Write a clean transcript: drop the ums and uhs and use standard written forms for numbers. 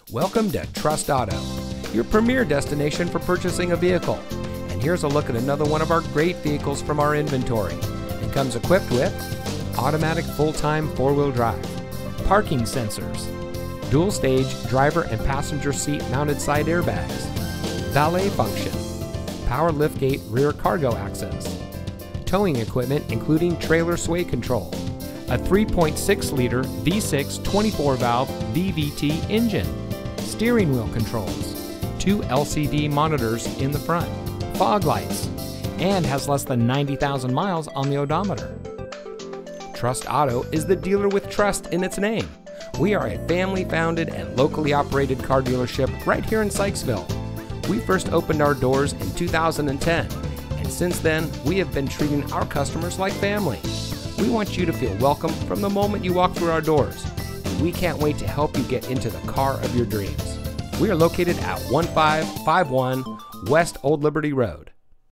Welcome to Trust Auto, your premier destination for purchasing a vehicle. And here's a look at another one of our great vehicles from our inventory. It comes equipped with automatic full-time four-wheel drive, parking sensors, dual-stage driver and passenger seat mounted side airbags, valet function, power liftgate rear cargo access, towing equipment including trailer sway control, a 3.6-liter V6 24-valve VVT engine, steering wheel controls, 2 LCD monitors in the front, fog lights, and has less than 90,000 miles on the odometer. Trust Auto is the dealer with trust in its name. We are a family-founded and locally operated car dealership right here in Sykesville. We first opened our doors in 2010, and since then, we have been treating our customers like family. We want you to feel welcome from the moment you walk through our doors, and we can't wait to help you get into the car of your dreams. We are located at 1551 West Old Liberty Road.